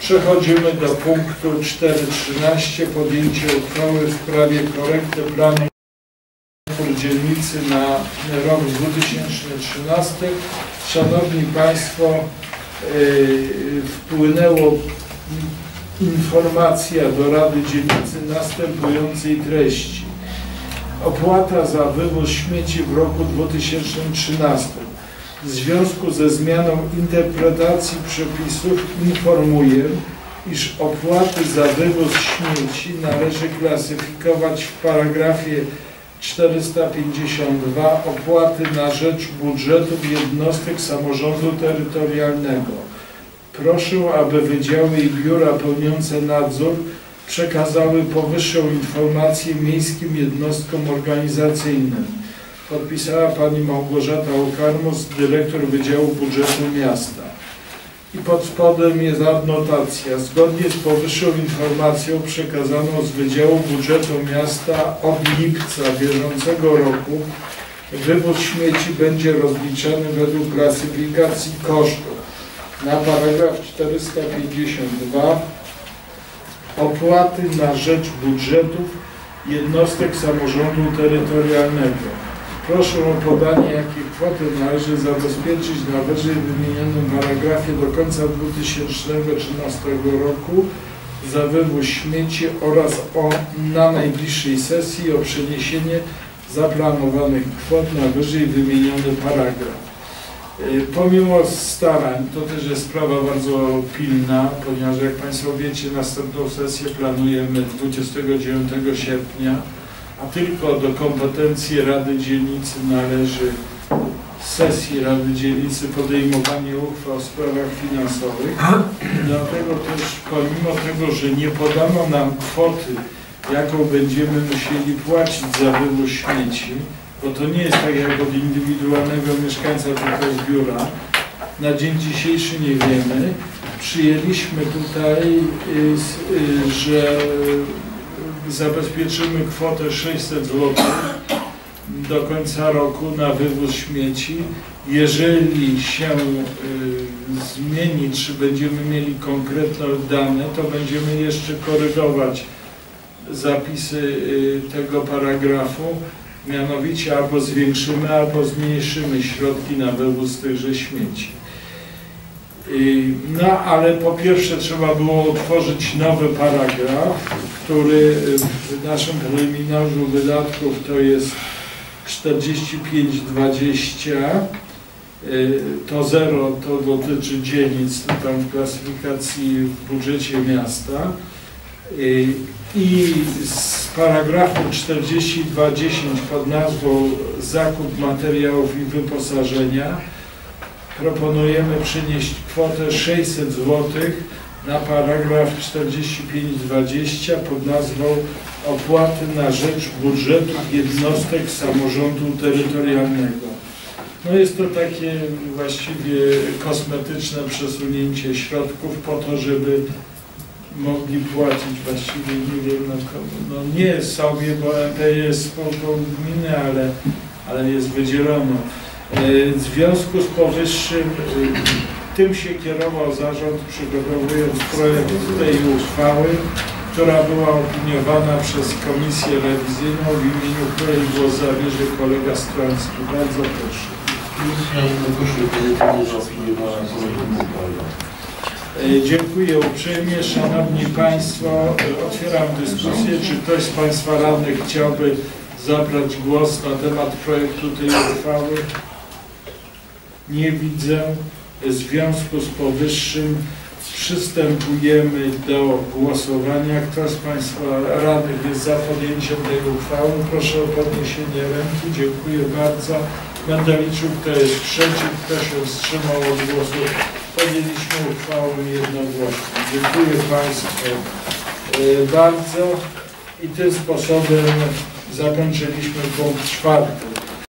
Przechodzimy do punktu 4.13. Podjęcie uchwały w sprawie korekty planu dzielnicy na rok 2013. Szanowni Państwo, wpłynęło informacja do Rady Dzielnicy następującej treści. Opłata za wywóz śmieci w roku 2013. W związku ze zmianą interpretacji przepisów informuję, iż opłaty za wywóz śmieci należy klasyfikować w paragrafie 452 opłaty na rzecz budżetów jednostek samorządu terytorialnego. Proszę, aby wydziały i biura pełniące nadzór przekazały powyższą informację miejskim jednostkom organizacyjnym. Podpisała Pani Małgorzata Okarmus, dyrektor Wydziału Budżetu Miasta. I pod spodem jest adnotacja. Zgodnie z powyższą informacją przekazaną z Wydziału Budżetu Miasta od lipca bieżącego roku wywóz śmieci będzie rozliczany według klasyfikacji kosztów. Na paragraf 452 opłaty na rzecz budżetów jednostek samorządu terytorialnego. Proszę o podanie, jakie kwoty należy zabezpieczyć na wyżej wymienionym paragrafie do końca 2013 roku za wywóz śmieci oraz na najbliższej sesji o przeniesienie zaplanowanych kwot na wyżej wymieniony paragraf. Pomimo starań, to też jest sprawa bardzo pilna, ponieważ jak Państwo wiecie, następną sesję planujemy 29 sierpnia, a tylko do kompetencji Rady Dzielnicy należy sesji Rady Dzielnicy podejmowanie uchwał w sprawach finansowych. Dlatego też pomimo tego, że nie podano nam kwoty, jaką będziemy musieli płacić za wywóz śmieci, bo to nie jest tak jak od indywidualnego mieszkańca, tylko z biura, na dzień dzisiejszy nie wiemy. Przyjęliśmy tutaj, że zabezpieczymy kwotę 600 zł do końca roku na wywóz śmieci. Jeżeli się zmieni, czy będziemy mieli konkretne dane, to będziemy jeszcze korygować zapisy tego paragrafu. Mianowicie albo zwiększymy, albo zmniejszymy środki na wywóz tychże śmieci. No ale po pierwsze trzeba było utworzyć nowy paragraf, który w naszym preliminarzu wydatków to jest 4520, to 0 to dotyczy dzielnic tam w klasyfikacji w budżecie miasta. I z paragrafu 4210 pod nazwą zakup materiałów i wyposażenia proponujemy przenieść kwotę 600 zł na paragraf 4520 pod nazwą opłaty na rzecz budżetów jednostek samorządu terytorialnego. No jest to takie właściwie kosmetyczne przesunięcie środków po to, żeby mogli płacić właściwie, nie wiem, no nie sobie, bo MP jest spółką gminy, ale jest wydzieloną. W związku z powyższym tym się kierował zarząd, przygotowując projekt tej uchwały, która była opiniowana przez Komisję Rewizyjną, w imieniu której głos zabierze kolega Strański. Bardzo proszę. Dziękuję uprzejmie. Szanowni Państwo, otwieram dyskusję. Czy ktoś z Państwa radnych chciałby zabrać głos na temat projektu tej uchwały? Nie widzę. W związku z powyższym przystępujemy do głosowania. Kto z Państwa radnych jest za podjęciem tej uchwały? Proszę o podniesienie ręki. Dziękuję bardzo. Będę liczył, kto jest przeciw, kto się wstrzymał od głosu. Podjęliśmy uchwałę jednogłośnie. Dziękuję Państwu bardzo i tym sposobem zakończyliśmy punkt 4.